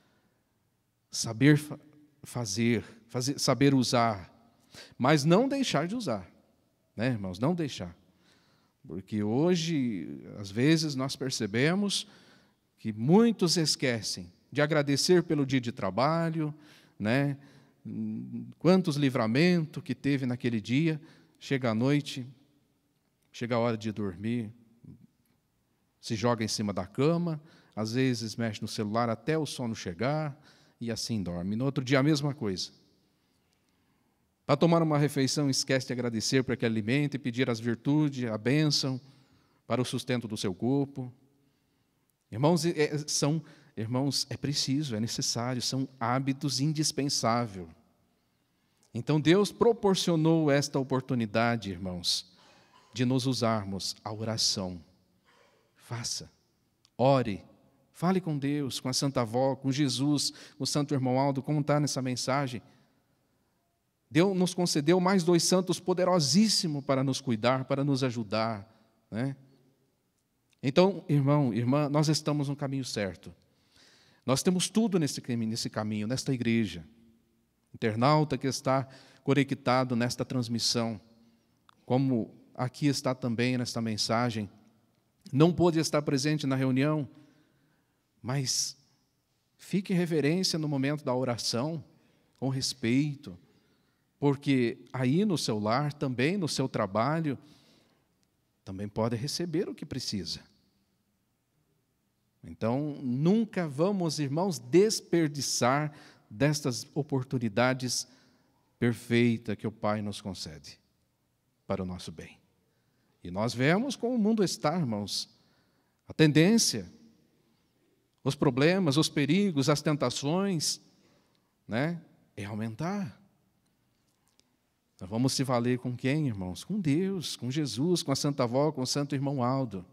Saber fazer, fazer, saber usar, mas não deixar de usar, né, irmãos? Não deixar. Porque hoje, às vezes, nós percebemos que muitos esquecem de agradecer pelo dia de trabalho, né? Quantos livramentos que teve naquele dia, chega a noite, chega a hora de dormir, se joga em cima da cama, às vezes mexe no celular até o sono chegar, e assim dorme. No outro dia, a mesma coisa. Para tomar uma refeição, esquece de agradecer por aquele alimento e pedir as virtudes, a bênção para o sustento do seu corpo. Irmãos, é, são, irmãos, é preciso, é necessário, são hábitos indispensáveis. Então, Deus proporcionou esta oportunidade, irmãos, de nos usarmos a oração. Faça, ore, fale com Deus, com a Santa Avó, com Jesus, com o Santo Irmão Aldo, como está nessa mensagem. Deus nos concedeu mais dois santos poderosíssimos para nos cuidar, para nos ajudar, né? Então, irmão, irmã, nós estamos no caminho certo. Nós temos tudo nesse, nesse caminho, nesta igreja. Internauta que está conectado nesta transmissão, como aqui está também nesta mensagem, não pôde estar presente na reunião, mas fique em reverência no momento da oração, com respeito, porque aí no seu lar, também no seu trabalho, também pode receber o que precisa. Então, nunca vamos, irmãos, desperdiçar destas oportunidades perfeitas que o Pai nos concede para o nosso bem. E nós vemos como o mundo está, irmãos. A tendência, os problemas, os perigos, as tentações, né, é aumentar. Nós vamos se valer com quem, irmãos? Com Deus, com Jesus, com a Santa Avó, com o Santo Irmão Aldo.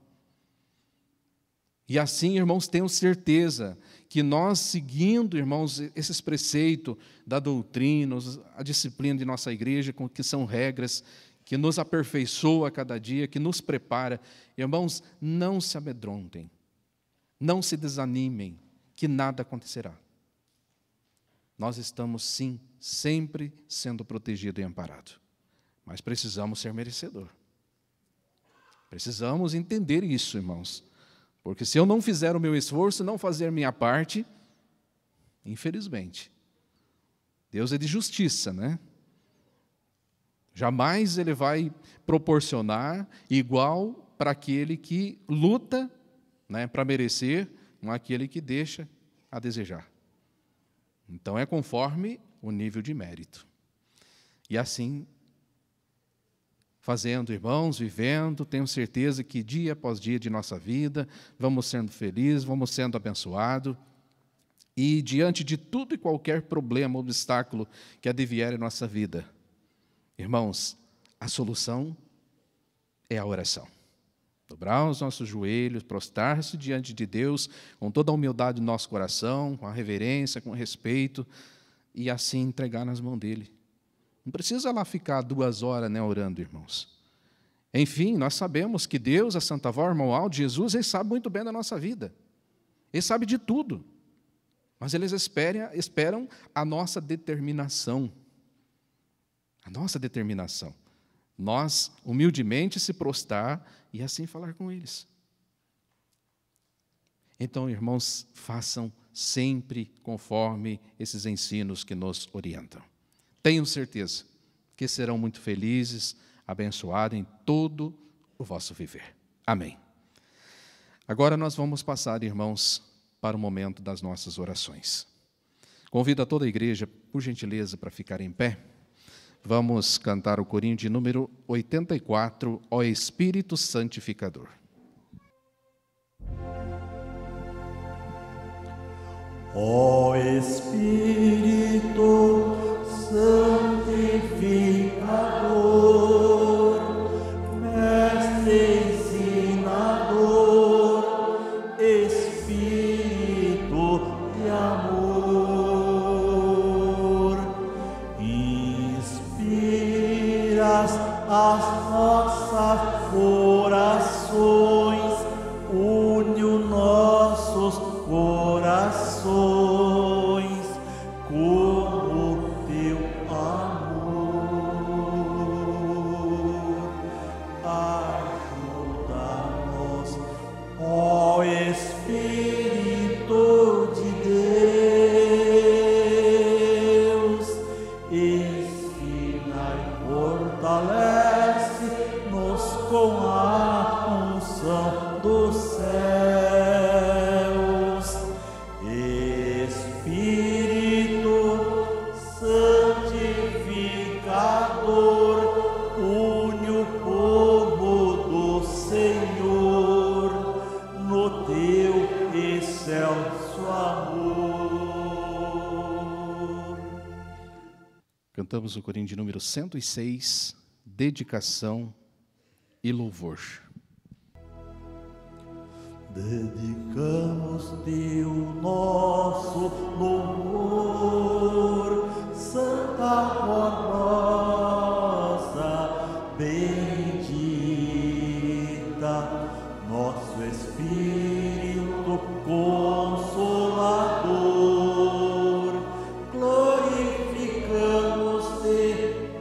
E assim, irmãos, tenham certeza que nós, seguindo, irmãos, esses preceitos da doutrina, a disciplina de nossa igreja, que são regras, que nos aperfeiçoa a cada dia, que nos prepara, irmãos, não se amedrontem, não se desanimem, que nada acontecerá. Nós estamos, sim, sempre sendo protegido e amparado, mas precisamos ser merecedor. Precisamos entender isso, irmãos. Porque se eu não fizer o meu esforço, não fazer minha parte, infelizmente, Deus é de justiça, né? Jamais Ele vai proporcionar igual para aquele que luta, né, para merecer, com aquele que deixa a desejar. Então, é conforme o nível de mérito. E assim, fazendo, irmãos, vivendo, tenho certeza que dia após dia de nossa vida, vamos sendo felizes, vamos sendo abençoados, e diante de tudo e qualquer problema, obstáculo que advier em nossa vida, irmãos, a solução é a oração. Dobrar os nossos joelhos, prostrar-se diante de Deus, com toda a humildade do nosso coração, com a reverência, com o respeito, e assim entregar nas mãos dele. Não precisa lá ficar duas horas, né, orando, irmãos. Enfim, nós sabemos que Deus, a Santa Vó, irmão Aldo, Jesus, Ele sabe muito bem da nossa vida. Ele sabe de tudo. Mas eles esperam, esperam a nossa determinação. A nossa determinação. Nós, humildemente, se prostrar e assim falar com eles. Então, irmãos, façam sempre conforme esses ensinos que nos orientam. Tenho certeza que serão muito felizes, abençoados em todo o vosso viver. Amém. Agora nós vamos passar, irmãos, para o momento das nossas orações. Convido a toda a igreja, por gentileza, para ficar em pé. Vamos cantar o corinho de número oitenta e quatro, Ó Espírito Santificador.
Ó Espírito Santificador, Mestre ensinador, Espírito de amor, inspiras as nossas orações, une os nossos corações com o teu amor. Ajuda-nos, ó Espírito de Deus, ensina e fortalece-nos com a unção dos céus. Espírito Santificador, une o povo do Senhor no teu excelso amor.
Cantamos o corinho de número cento e seis, Dedicação e Louvor.
Dedicamos-te o nosso louvor, Santa Formosa, bendita, nosso Espírito Consolador, glorificamos-te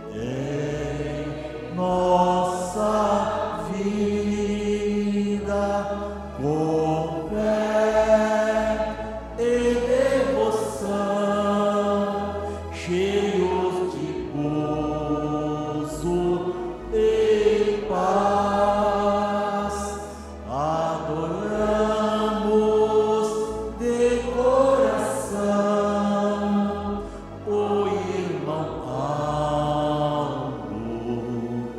em nossa vida. Com fé e devoção, cheios de gozo e paz, adoramos de coração o irmão Aldo,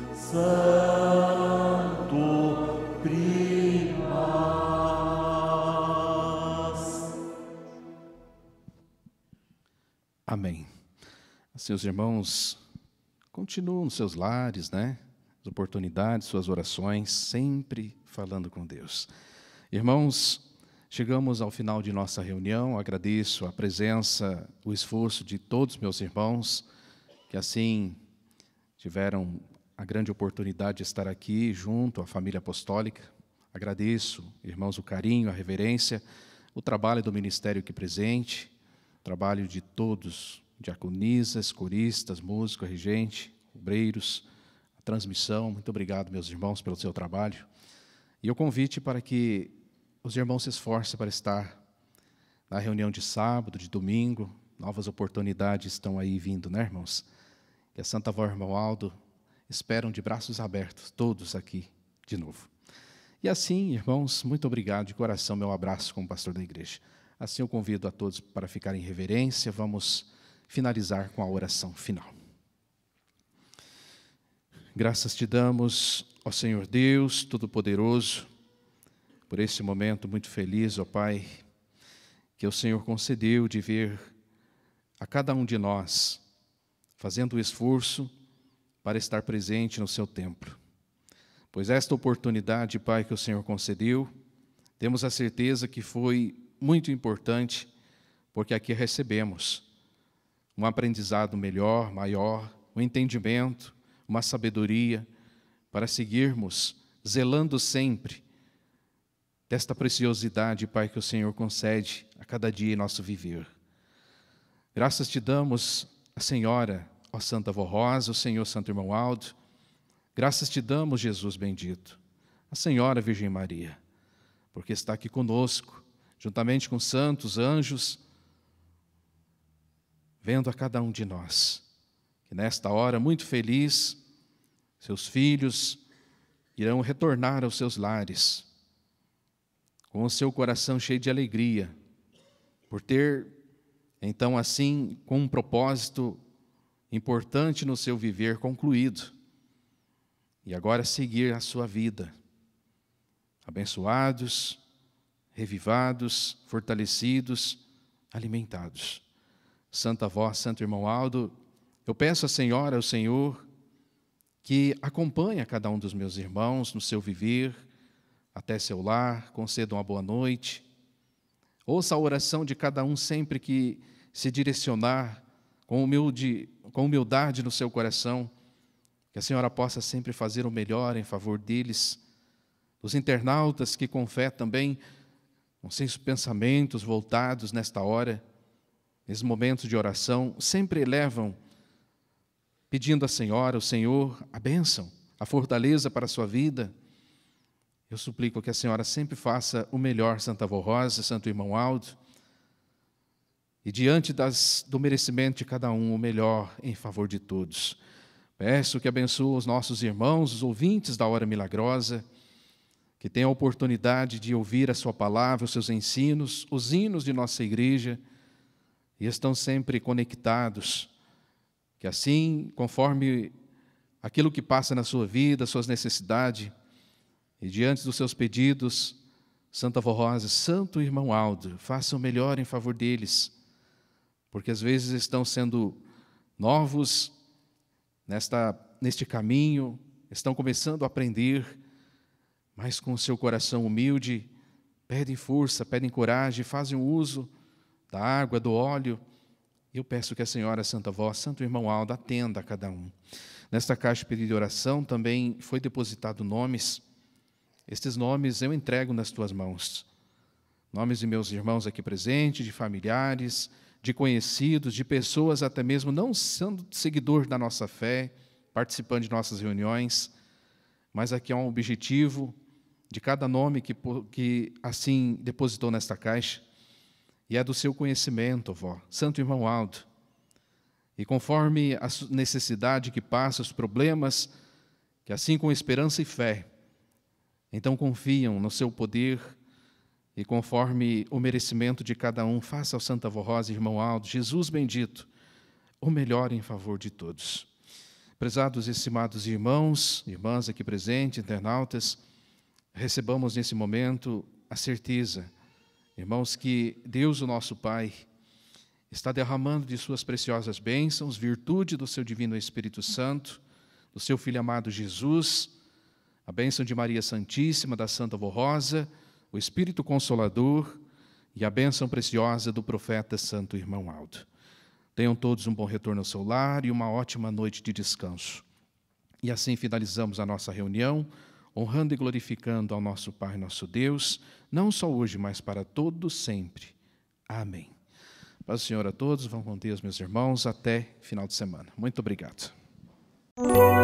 Santo Primaz.
Amém. Seus irmãos, continuam nos seus lares, né? As oportunidades, suas orações, sempre falando com Deus. Irmãos, chegamos ao final de nossa reunião. Agradeço a presença, o esforço de todos meus irmãos, que assim tiveram a grande oportunidade de estar aqui junto à família apostólica. Agradeço, irmãos, o carinho, a reverência, o trabalho do ministério aqui presente, o trabalho de todos, diaconisas, coristas, músicos, regente, obreiros, a transmissão. Muito obrigado, meus irmãos, pelo seu trabalho. E o convite para que os irmãos se esforcem para estar na reunião de sábado, de domingo. Novas oportunidades estão aí vindo, né, irmãos? E a Santa Vó, irmão Aldo, esperam de braços abertos, todos aqui de novo. E assim, irmãos, muito obrigado de coração, meu abraço como pastor da igreja. Assim eu convido a todos para ficarem em reverência. Vamos finalizar com a oração final. Graças te damos, ó Senhor Deus Todo-Poderoso, por esse momento muito feliz, ó Pai, que o Senhor concedeu de ver a cada um de nós fazendo o esforço para estar presente no seu templo. Pois esta oportunidade, Pai, que o Senhor concedeu, temos a certeza que foi muito importante, porque aqui recebemos um aprendizado melhor, maior, um entendimento, uma sabedoria, para seguirmos zelando sempre desta preciosidade, Pai, que o Senhor concede a cada dia em nosso viver. Graças te damos, a Senhora, ó Santa Vó Rosa, o Senhor Santo Irmão Aldo. Graças te damos, Jesus bendito, a Senhora Virgem Maria, porque está aqui conosco, juntamente com santos, anjos, vendo a cada um de nós, que nesta hora, muito feliz, seus filhos irão retornar aos seus lares, com o seu coração cheio de alegria, por ter, então, assim, com um propósito importante no seu viver concluído, e agora seguir a sua vida, abençoados, revivados, fortalecidos, alimentados. Santa Vó, Santo Irmão Aldo, eu peço à Senhora, ao Senhor, que acompanhe a cada um dos meus irmãos no seu viver, até seu lar, conceda uma boa noite. Ouça a oração de cada um sempre que se direcionar com, humilde, com humildade no seu coração, que a Senhora possa sempre fazer o melhor em favor deles, dos internautas que com fé também, com seus pensamentos voltados nesta hora, nesses momentos de oração, sempre elevam, pedindo à Senhora, ao Senhor, a bênção, a fortaleza para a sua vida. Eu suplico que a Senhora sempre faça o melhor, Santa Vó Rosa, Santo Irmão Aldo, e diante das, do merecimento de cada um, o melhor em favor de todos. Peço que abençoe os nossos irmãos, os ouvintes da Hora Milagrosa, que tenham a oportunidade de ouvir a sua palavra, os seus ensinos, os hinos de nossa igreja, e estão sempre conectados, que assim, conforme aquilo que passa na sua vida, suas necessidades, e diante dos seus pedidos, Santa Vó Rosa, Santo Irmão Aldo, faça o melhor em favor deles, porque às vezes estão sendo novos nesta, neste caminho, estão começando a aprender, mas com o seu coração humilde, pedem força, pedem coragem, fazem uso da água, do óleo. Eu peço que a Senhora Santa Vó, Santo Irmão Aldo, atenda a cada um. Nesta caixa de pedido de oração também foi depositado nomes. Estes nomes eu entrego nas tuas mãos. Nomes de meus irmãos aqui presentes, de familiares, de conhecidos, de pessoas até mesmo não sendo seguidores da nossa fé, participando de nossas reuniões, mas aqui há um objetivo de cada nome que, que assim depositou nesta caixa, e é do seu conhecimento, vó, Santo Irmão Aldo. E conforme a necessidade que passa, os problemas, que assim com esperança e fé, então confiam no seu poder, e conforme o merecimento de cada um, faça ao Santa Vó Rosa, Irmão Aldo, Jesus bendito, o melhor em favor de todos. Prezados e estimados irmãos, irmãs aqui presentes, internautas, recebamos nesse momento a certeza, irmãos, que Deus, o nosso Pai, está derramando de suas preciosas bênçãos, virtude do seu divino Espírito Santo, do seu Filho amado Jesus, a bênção de Maria Santíssima, da Santa Vó Rosa, o Espírito Consolador e a bênção preciosa do profeta Santo Irmão Aldo. Tenham todos um bom retorno ao seu lar e uma ótima noite de descanso. E assim finalizamos a nossa reunião, honrando e glorificando ao nosso Pai, nosso Deus, não só hoje, mas para todos sempre. Amém. Paz do Senhor a todos, vão com Deus, meus irmãos, até final de semana. Muito obrigado.